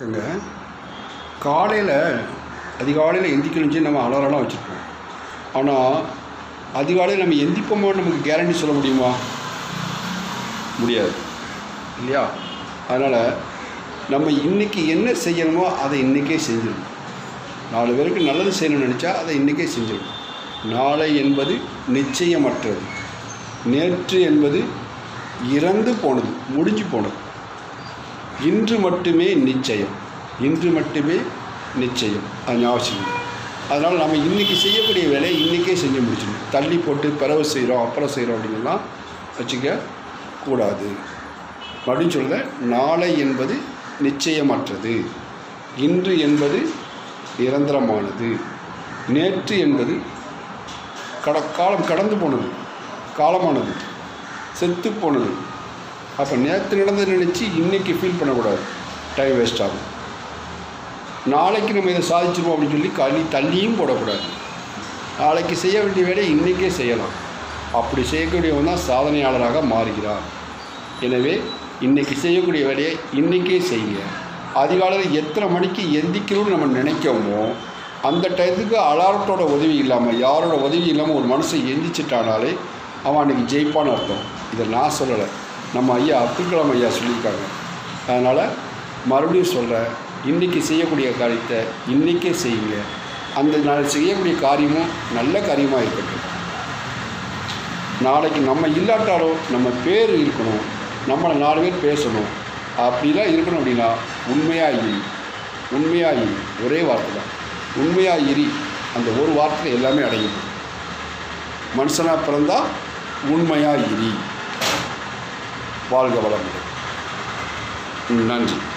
வணக்கங்க. அதிகாலையில் எந்திக்கணும்னு நம்ம அலாரம்லாம் வச்சுருப்போம். ஆனால் அதிகாலையில் நம்ம எந்திப்போமோ நமக்கு கேரண்டி சொல்ல முடியுமா? முடியாது இல்லையா? அதனால் நம்ம இன்றைக்கி என்ன செய்யணுமோ அதை இன்றைக்கே செஞ்சிடணும். 4 பேருக்கு நல்லது செய்யணும்னு நினச்சா அதை இன்றைக்கே செஞ்சிடணும். நாளை என்பது நிச்சயமற்றது. நேற்று என்பது இறந்து போனது, முடிஞ்சு போனது. இன்று மட்டுமே நிச்சயம். அது ஞாபகம். அதனால் நம்ம இன்றைக்கி செய்யக்கூடிய வேலையை இன்றைக்கே செஞ்சு முடிச்சிடணும். தள்ளி போட்டு பிறகு செய்கிறோம் அப்புறம் செய்கிறோம் அப்படிங்கலாம் வச்சுக்க கூடாது. அப்படின்னு சொல்ல, நாளை என்பது நிச்சயமற்றது, இன்று என்பது நிரந்தரமானது, நேற்று என்பது காலம் கடந்து போனது, காலமானது, செத்து போனது. அப்போ நேற்று நடந்தது நினச்சி இன்றைக்கி ஃபீல் பண்ணக்கூடாது, டைம் வேஸ்ட் ஆகும். நாளைக்கு நம்ம இதை சாதிச்சிருவோம் அப்படின்னு சொல்லி தள்ளியும் போடக்கூடாது. நாளைக்கு செய்ய வேண்டிய வேலையை இன்றைக்கே செய்யலாம். அப்படி செய்யக்கூடியவன் தான் சாதனையாளராக மாறுகிறார். எனவே இன்றைக்கி செய்யக்கூடிய வேலையை இன்றைக்கே செய்யுங்க. அதிகாலையில் எத்தனை மணிக்கு எந்திக்கணும்னு நம்ம நினைக்கோமோ அந்த டயத்துக்கு அலாரத்தோட உதவி இல்லாமல், யாரோட உதவி இல்லாமல் ஒரு மனுஷன் எந்திரிச்சிட்டானாலே அவன் அன்றைக்கி ஜெயிப்பான்னு அர்த்தம். இதை நான் சொல்லலை, நம்ம ஐயா அப்துல் கலாம் ஐயா சொல்லியிருக்காங்க. அதனால் மறுபடியும் சொல்கிறேன், இன்றைக்கி செய்யக்கூடிய காரியத்தை இன்றைக்கே செய்யுங்க. அந்த நாள் செய்யக்கூடிய காரியமும் நல்ல காரியமாக இருக்கட்டும். நாளைக்கு நம்ம இல்லாட்டாலும் நம்ம பேர் இருக்கணும், நம்மளை 4 பேர் பேசணும். அப்படிலாம் இருக்கணும். அப்படின்னா உண்மையாக இரு. ஒரே வார்த்தை தான், உண்மையாக இரு. அந்த ஒரு வார்த்தை எல்லாமே அடங்கிடும். மனுஷனாக பிறந்தால் உண்மையாக இரு. வாழ்க வளமுடன். நன்றி.